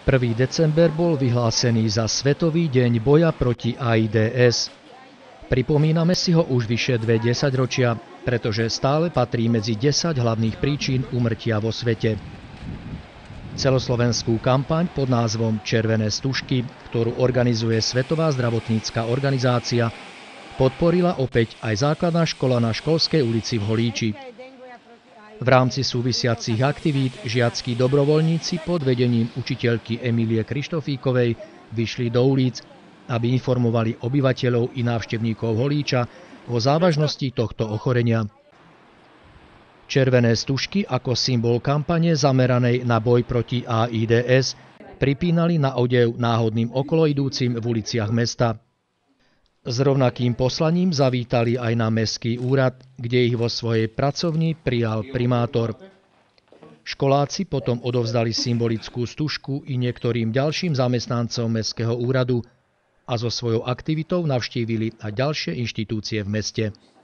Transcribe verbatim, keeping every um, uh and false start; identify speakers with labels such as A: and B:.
A: prvý december bol vyhlásený za Svetový deň boja proti AIDS. Pripomíname si ho už vyše dve desaťročia, pretože stále patrí medzi desať hlavných príčin úmrtia vo svete. Celoslovenskú kampaň pod názvom Červené stužky, ktorú organizuje Svetová zdravotnícka organizácia, podporila opäť aj základná škola na Školskej ulici v Holíči. V rámci súvisiacich aktivít žiackí dobrovoľníci pod vedením učiteľky Emílie Krištofíkovej vyšli do ulic, aby informovali obyvateľov i návštevníkov Holíča o závažnosti tohto ochorenia. Červené stužky ako symbol kampane zameranej na boj proti AIDS pripínali na odev náhodným okoloidúcim v uliciach mesta. S rovnakým poslaním zavítali aj na mestský úrad, kde ich vo svojej pracovni prijal primátor. Školáci potom odovzdali symbolickú stužku i niektorým ďalším zamestnancom mestského úradu a so svojou aktivitou navštívili aj ďalšie inštitúcie v meste.